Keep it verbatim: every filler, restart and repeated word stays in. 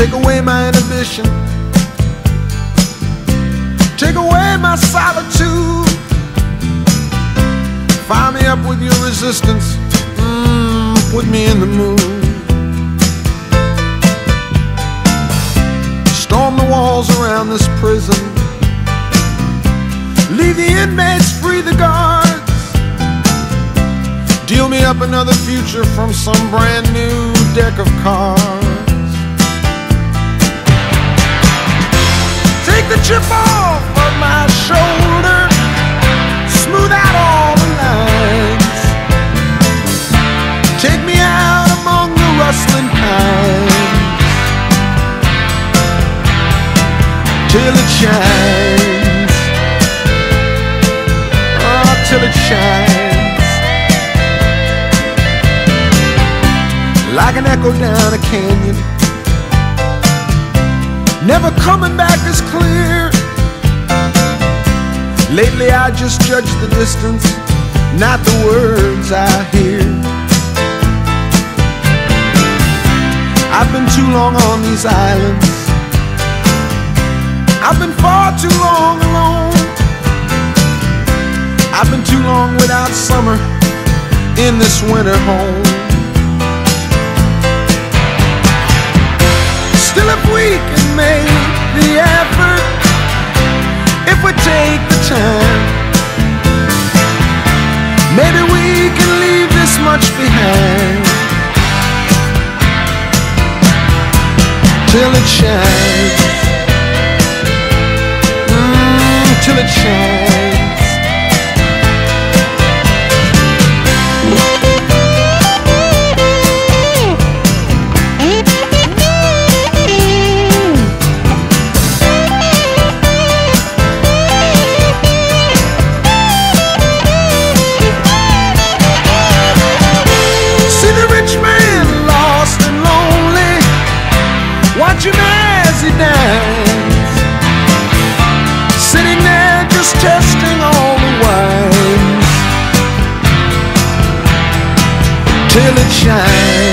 Take away my inhibition, take away my solitude. Fire me up with your resistance, mm, put me in the mood. Storm the walls around this prison, leave the inmates free, the guards. Deal me up another future from some brand new deck of cards. Take the chip off of my shoulder, smooth out all the lines. Take me out among the rustling pines, till it shines, oh, till it shines, like an echo down a canyon, never coming back as clear. Lately I just judge the distance, not the words I hear. I've been too long on these islands, I've been far too long alone. I've been too long without summer in this winter home. Still, if we can make the effort, if we take the time, maybe we can leave this much behind, till it shines, mm, till it shines. Watch him as he dines, sitting there just testing all the wines, till it shines.